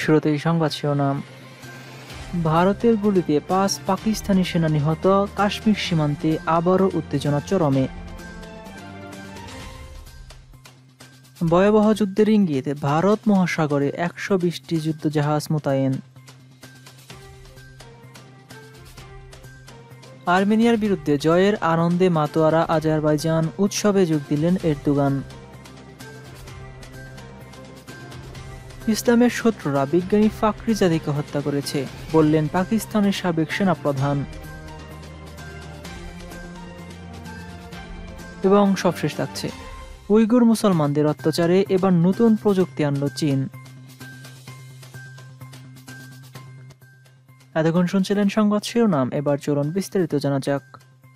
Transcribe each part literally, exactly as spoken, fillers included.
শুরুতেই সংবাদ শিরোনাম। ভারতের গুলিতে পাঁচ পাকিস্তানি সেনা নিহত, কাশ্মীর সীমান্তে আবারও উত্তেজনা চরমে। ভয়াবহ যুদ্ধের ইঙ্গিত, ভারত মহাসাগরে একশো বিশটি যুদ্ধজাহাজ মোতায়েন। আর্মেনিয়ার বিরুদ্ধে জয়ের আনন্দে মাতোয়ারা আজারবাইজান, উৎসবে যোগ দিলেন এরদোগান। ইসলামের শত্রুরা বিজ্ঞানী ফাকরিজাদেকে হত্যা করেছে, বললেন পাকিস্তানের সাবেক সেনাপ্রধান। এবং সবশেষ থাকছে, উইগুর মুসলমানদের অত্যাচারে এবার নতুন প্রযুক্তি আনল চীন। এতক্ষণ শুনছিলেন সংবাদ শিরোনাম, এবার চলুন বিস্তারিত জানা যাক।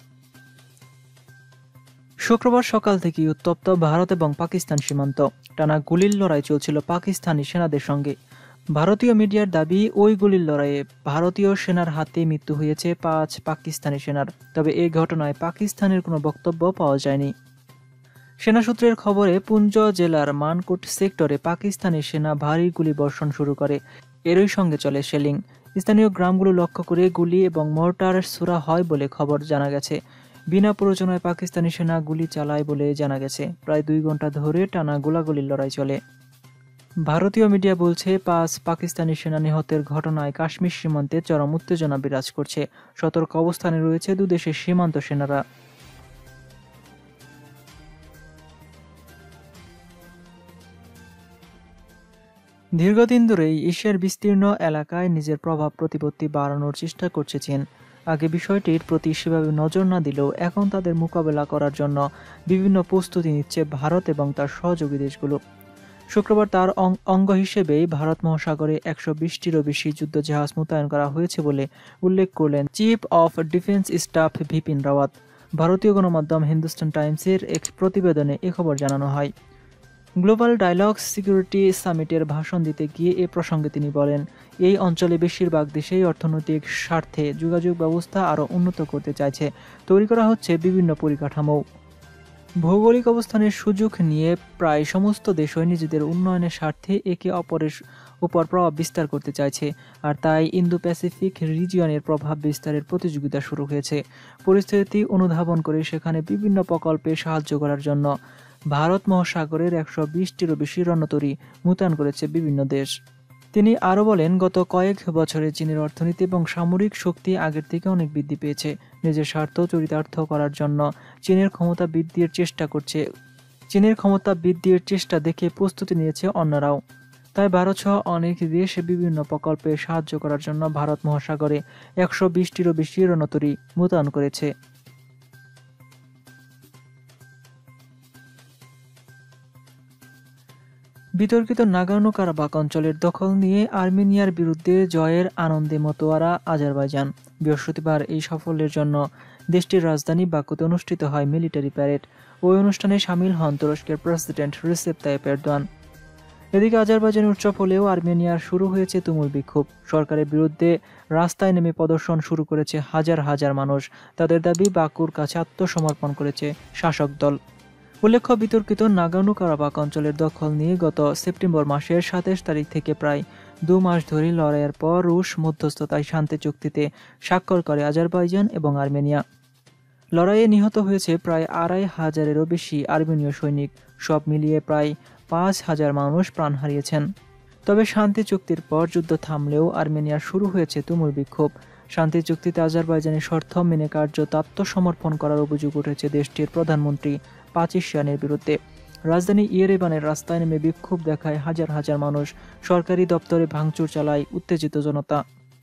শুক্রবার সকাল থেকে উত্তপ্ত ভারত এবং পাকিস্তান সীমান্ত। টানা গুলির লড়াই চলছিল পাকিস্তানি সেনাদের সঙ্গে। ভারতীয় মিডিয়ার দাবি, ওই গুলির লড়াইয়ে ভারতীয় সেনার হাতে মৃত্যু হয়েছে পাঁচ পাকিস্তানি সেনার। তবে এই ঘটনায় পাকিস্তানের কোনো বক্তব্য পাওয়া যায়নি। সেনা সূত্রের খবরে, পুঞ্চ জেলার মানকোট সেক্টরে পাকিস্তানি সেনা ভারী গুলি বর্ষণ শুরু করে। এরই সঙ্গে চলে শেলিং। স্থানীয় গ্রামগুলো লক্ষ্য করে গুলি এবং মর্টার ছোড়া হয় বলে খবর জানা গেছে। বিনা প্ররোচনায় পাকিস্তানি সেনা গুলি চালায় বলে জানা গেছে। প্রায় দুই ঘন্টা ধরে টানা গোলাগুলির লড়াই চলে। ভারতীয় মিডিয়া বলছে, পাঁচ পাকিস্তানি সেনা নিহতের ঘটনায় কাশ্মীর সীমান্তে চরম উত্তেজনা বিরাজ করছে। সতর্ক অবস্থানে রয়েছে দুদেশের সীমান্ত সেনারা। দীর্ঘদিন ধরেই এশিয়ার বিস্তীর্ণ এলাকায় নিজের প্রভাব প্রতিপত্তি বাড়ানোর চেষ্টা করছে চীন। আগে বিষয়টির প্রতি সেভাবে নজর না দিলেও এখন তাদের মোকাবেলা করার জন্য বিভিন্ন প্রস্তুতি নিচ্ছে ভারত এবং তার সহযোগী দেশগুলো। শুক্রবার তার অঙ্গ হিসেবেই ভারত মহাসাগরে একশো বিশটিরও বেশি যুদ্ধজাহাজ মোতায়েন করা হয়েছে বলে উল্লেখ করলেন chief of defence staff Bipin Rawat. ভারতীয় গণমাধ্যম হিন্দুস্তান টাইমসের এক প্রতিবেদনে এ খবর জানানো হয়। গ্লোবাল ডায়ালগ সিকিউরিটি সামিটের ভাষণ দিতে গিয়ে এ প্রসঙ্গে তিনি বলেন, এই অঞ্চলে বেশিরভাগ দেশেই অর্থনৈতিক স্বার্থে যোগাযোগ ব্যবস্থা আরও উন্নত করতে চাইছে। তৈরি করা হচ্ছে বিভিন্ন পরিকাঠামো। ভৌগোলিক অবস্থানের সুযোগ নিয়ে প্রায় সমস্ত দেশই নিজেদের উন্নয়নের স্বার্থে একে অপরের উপর প্রভাব বিস্তার করতে চাইছে। আর তাই ইন্দো প্যাসিফিক রিজিয়নের প্রভাব বিস্তারের প্রতিযোগিতা শুরু হয়েছে। পরিস্থিতি অনুধাবন করে সেখানে বিভিন্ন প্রকল্পে সাহায্য করার জন্য ভারত মহাসাগরের একশো বিশটিরও বেশি রণতরী মোতায়েন করেছে বিভিন্ন দেশ। তিনি আরও বলেন, গত কয়েক বছরে চীনের অর্থনীতি এবং সামরিক শক্তি আগের থেকে অনেক বৃদ্ধি পেয়েছে। নিজের স্বার্থ চরিতার্থ করার জন্য চীনের ক্ষমতা বৃদ্ধির চেষ্টা করছে চীনের ক্ষমতা বৃদ্ধির চেষ্টা দেখে প্রস্তুতি নিয়েছে অন্যরাও। তাই ভারত সহ অনেক দেশ বিভিন্ন প্রকল্পে সাহায্য করার জন্য ভারত মহাসাগরে একশো বিশটিরও বেশি রণতরী মোতায়েন করেছে। বিতর্কিত নাগোর্নো কারাবাখ অঞ্চলের দখল নিয়ে আর্মেনিয়ার বিরুদ্ধে জয়ের আনন্দে মাতোয়ারা আজারবাইজান। বৃহস্পতিবার এই সাফল্যের জন্য দেশটির রাজধানী বাকুতে অনুষ্ঠিত হয় মিলিটারি প্যারেড। ওই অনুষ্ঠানে সামিল হন তুরস্কের প্রেসিডেন্ট রিসেপ তাইপ এরদোয়ান। এদিকে আজারবাইজানের উৎসব হলেও আর্মেনিয়ার শুরু হয়েছে তুমুল বিক্ষোভ। সরকারের বিরুদ্ধে রাস্তায় নেমে প্রদর্শন শুরু করেছে হাজার হাজার মানুষ। তাদের দাবি, বাকুর কাছে আত্মসমর্পণ করেছে শাসক দল। উল্লেখ্য, বিতর্কিত নাগোর্নো কারাবাখ অঞ্চলের দখল নিয়ে গত সেপ্টেম্বর মাসের সাতাশ তারিখ থেকে প্রায় দু মাস ধরে লড়াইয়ের পর রুশ মধ্যস্থতায় শান্তি চুক্তিতে স্বাক্ষর করে আজারবাইজান এবং আর্মেনিয়া। লড়াইয়ে নিহত হয়েছে প্রায় আড়াই হাজারেরও বেশি আর্মেনীয় সৈনিক। সব মিলিয়ে প্রায় পাঁচ হাজার মানুষ প্রাণ হারিয়েছেন। তবে শান্তি চুক্তির পর যুদ্ধ থামলেও আর্মেনিয়ার শুরু হয়েছে তুমুল বিক্ষোভ। শান্তি চুক্তিতে আজারবাইজানের শর্ত মেনে কার্যত আত্মসমর্পণ করার অভিযোগ উঠেছে দেশটির প্রধানমন্ত্রী পাচিশিয়ানের বিরুদ্ধে। রাজধানী ইয়েরেভানের রাস্তায় নেমে বিক্ষোভ দেখায় হাজার হাজার মানুষ। সরকারি দপ্তরে ভাঙচুর চালায় উত্তেজিত জনতা।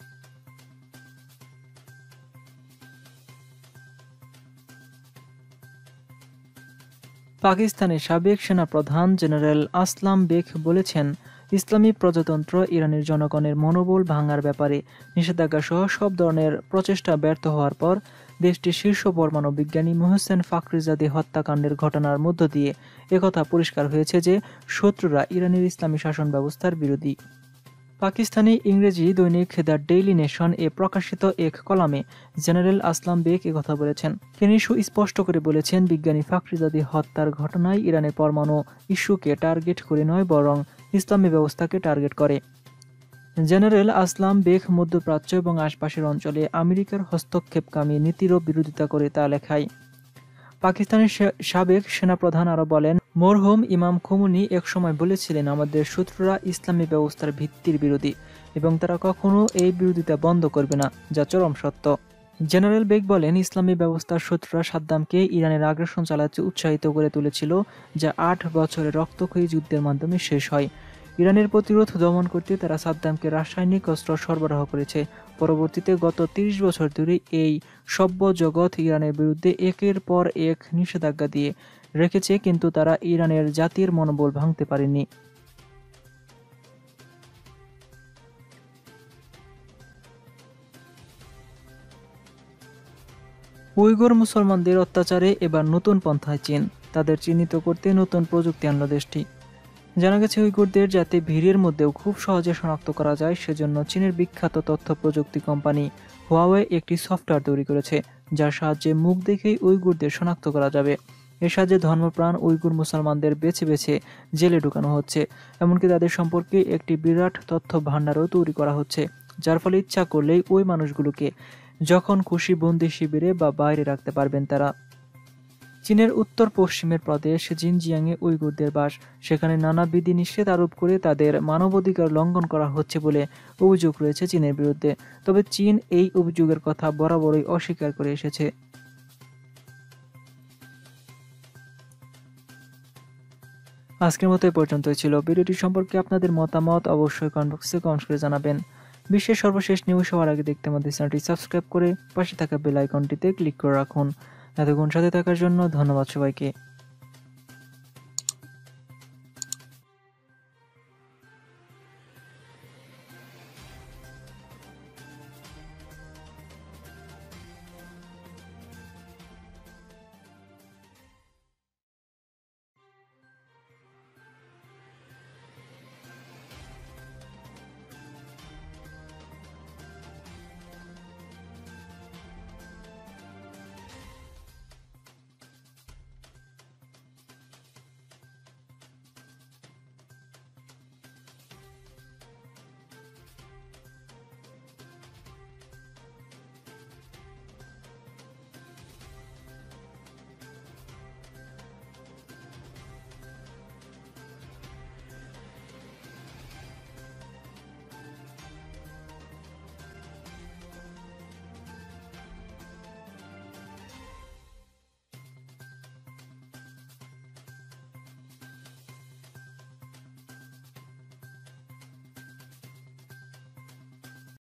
পাকিস্তানের সাবেক সেনাপ্রধান জেনারেল আসলাম বেগ বলেছেন, ইসলামী প্রজাতন্ত্র ইরানের জনগণের মনোবল ভাঙার ব্যাপারে নিষেধাজ্ঞা সহ সব ধরনের প্রচেষ্টা ব্যর্থ হওয়ার পর দেশটির শীর্ষ পরমাণু বিজ্ঞানী মোহসেন ফাকরিজাদে হত্যাকাণ্ডের ঘটনার মধ্য দিয়ে একথা পরিষ্কার হয়েছে যে শত্রুরা ইরানের ইসলামী শাসন ব্যবস্থার বিরোধী। পাকিস্তানি ইংরেজি দৈনিক দ্য ডেইলি নেশন এ প্রকাশিত এক কলামে জেনারেল আসলাম বেগ একথা বলেছেন। তিনি সুস্পষ্ট করে বলেছেন, বিজ্ঞানী ফাকরিজাদে হত্যার ঘটনায় ইরানের পরমাণু ইস্যুকে টার্গেট করে নয়, বরং ইসলামী ব্যবস্থাকে টার্গেট করে। জেনারেল আসলাম বেগ মধ্যপ্রাচ্য এবং আশপাশের অঞ্চলে আমেরিকার হস্তক্ষেপকামী নীতিরও বিরোধিতা করে তা লেখায়। পাকিস্তানের সাবেক সেনাপ্রধান আরও বলেন, মরহুম ইমাম খোমেনি একসময় বলেছিলেন, আমাদের শত্রুরা ইসলামী ব্যবস্থার ভিত্তির বিরোধী এবং তারা কখনো এই বিরোধিতা বন্ধ করবে না, যা চরম সত্য। জেনারেল বেগ বলেন, ইসলামী ব্যবস্থার শত্রুরা সাদ্দামকে ইরানের আগ্রাসন চালাতে উৎসাহিত করে তুলেছিল, যা আট বছরের রক্তক্ষয়ী যুদ্ধের মাধ্যমে শেষ হয়। ইরানের প্রতিরোধ দমন করতে তারা সাদ্দামকে রাসায়নিক অস্ত্র সরবরাহ করেছে। পরবর্তীতে গত তিরিশ বছর ধরে এই সভ্য জগৎ ইরানের বিরুদ্ধে একের পর এক নিষেধাজ্ঞা দিয়ে রেখেছে, কিন্তু তারা ইরানের জাতির মনোবল ভাঙতে পারেনি। উইগুর মুসলমানদের অত্যাচারে এবার নতুন পন্থায় চীন, তাদের চিহ্নিত করতে নতুন প্রযুক্তি আনল দেশটি। জানা গেছে, উইগুরদের যাতে ভিড়ের মধ্যেও খুব সহজে শনাক্ত করা যায় সেজন্য চীনের বিখ্যাত তথ্য প্রযুক্তি কোম্পানি হুয়াওয়ে একটি সফটওয়্যার তৈরি করেছে, যার সাহায্যে মুখ দেখেই উইগুরদের শনাক্ত করা যাবে। এর সাহায্যে ধর্মপ্রাণ উইগুর মুসলমানদের বেছে বেছে জেলে ঢুকানো হচ্ছে, এমনকি তাদের সম্পর্কে একটি বিরাট তথ্য ভাণ্ডারও তৈরি করা হচ্ছে, যার ফলে ইচ্ছা করলেই ওই মানুষগুলোকে যখন খুশি বন্দি শিবিরে বা বাইরে রাখতে পারবেন তারা। চীনের উত্তর পশ্চিমের প্রদেশ জিনজিয়াংয়ে উইগুরদের বাস, সেখানে নানা বিধিনিষেধ আরোপ করে তাদের মানবাধিকার লঙ্ঘন করা হচ্ছে বলে অভিযোগ রয়েছে চীনের বিরুদ্ধে। তবে চীন এই অভিযোগের কথা বরাবরই অস্বীকার করে এসেছে। আজকের মতো এ পর্যন্তই ছিল। ভিডিওটি সম্পর্কে আপনাদের মতামত অবশ্যই কমেন্ট বক্সে কমেন্ট করে জানাবেন। বিশ্বের সর্বশেষ নিউজ সবার আগে দেখতে আমাদের চ্যানেলটি সাবস্ক্রাইব করে পাশে থাকা বেল আইকনটিতে ক্লিক করে রাখুন। এতক্ষণ সাথে থাকার জন্য ধন্যবাদ সবাইকে।